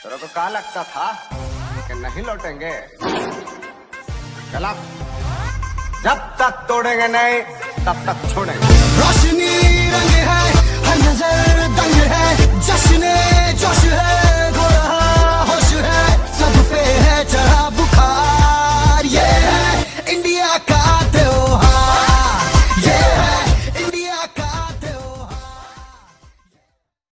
तेरे को क्या लगता था कि नहीं लौटेंगे? चला, जब तक तोड़ेंगे नहीं तब तक छोड़ेंगे। रोशनी रंग है, हर नजर दंग है।